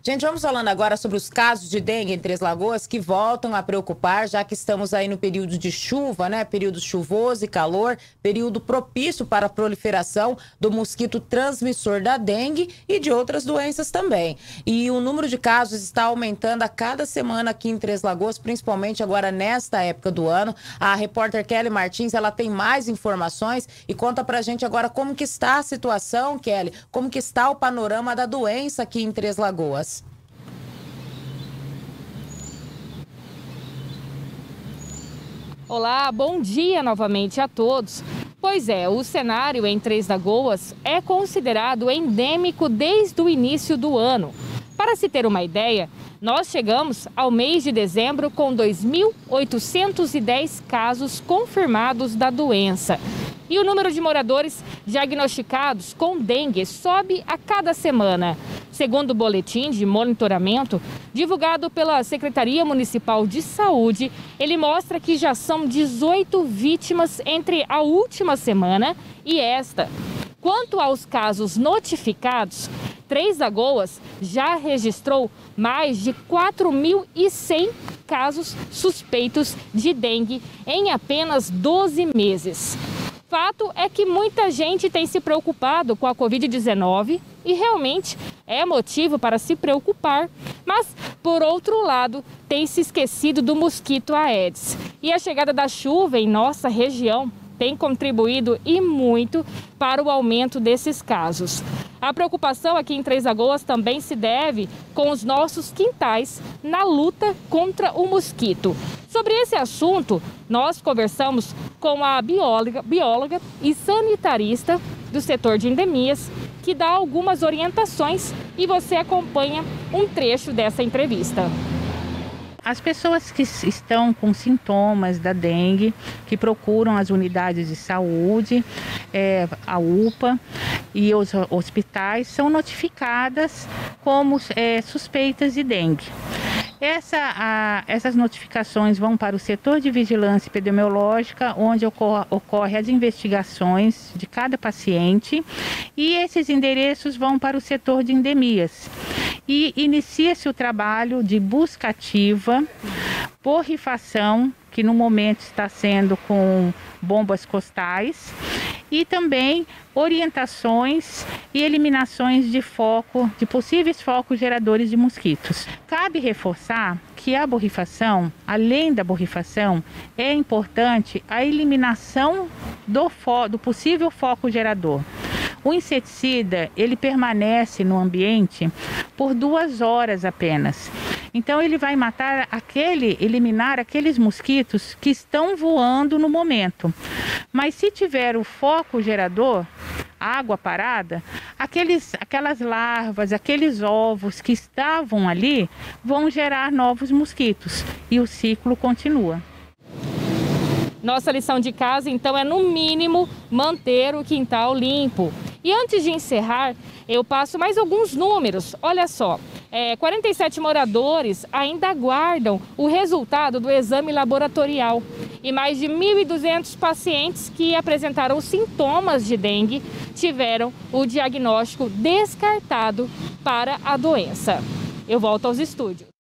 Gente, vamos falando agora sobre os casos de dengue em Três Lagoas que voltam a preocupar, já que estamos aí no período de chuva, né? Período chuvoso e calor, período propício para a proliferação do mosquito transmissor da dengue e de outras doenças também. E o número de casos está aumentando a cada semana aqui em Três Lagoas, principalmente agora nesta época do ano. A repórter Kelly Martins, ela tem mais informações e conta pra gente agora como que está a situação, Kelly, como que está o panorama da doença aqui em Três Lagoas. Olá, bom dia novamente a todos. Pois é, o cenário em Três Lagoas é considerado endêmico desde o início do ano. Para se ter uma ideia, nós chegamos ao mês de dezembro com 2.810 casos confirmados da doença. E o número de moradores diagnosticados com dengue sobe a cada semana. Segundo o boletim de monitoramento divulgado pela Secretaria Municipal de Saúde, ele mostra que já são 18 vítimas entre a última semana e esta. Quanto aos casos notificados, Três Lagoas já registrou mais de 4.100 casos suspeitos de dengue em apenas 12 meses. Fato é que muita gente tem se preocupado com a Covid-19 e realmente é motivo para se preocupar, mas, por outro lado, tem se esquecido do mosquito Aedes. E a chegada da chuva em nossa região tem contribuído e muito para o aumento desses casos. A preocupação aqui em Três Lagoas também se deve com os nossos quintais na luta contra o mosquito. Sobre esse assunto, nós conversamos com a bióloga e sanitarista do setor de endemias, que dá algumas orientações e você acompanha um trecho dessa entrevista. As pessoas que estão com sintomas da dengue, que procuram as unidades de saúde, a UPA e os hospitais, são notificadas como suspeitas de dengue. Essas notificações vão para o setor de vigilância epidemiológica, onde ocorrem as investigações de cada paciente, e esses endereços vão para o setor de endemias. E inicia-se o trabalho de busca ativa, borrifação, que no momento está sendo com bombas costais, e também orientações e eliminações de possíveis focos geradores de mosquitos. Cabe reforçar que a borrifação, além da borrifação, é importante a eliminação do possível foco gerador. O inseticida, ele permanece no ambiente por 2 horas apenas. Então ele vai eliminar aqueles mosquitos que estão voando no momento. Mas se tiver o foco gerador, água parada, aquelas larvas, aqueles ovos que estavam ali, vão gerar novos mosquitos e o ciclo continua. Nossa lição de casa, então, é no mínimo manter o quintal limpo. E antes de encerrar, eu passo mais alguns números. Olha só, 47 moradores ainda aguardam o resultado do exame laboratorial. E mais de 1.200 pacientes que apresentaram sintomas de dengue tiveram o diagnóstico descartado para a doença. Eu volto aos estúdios.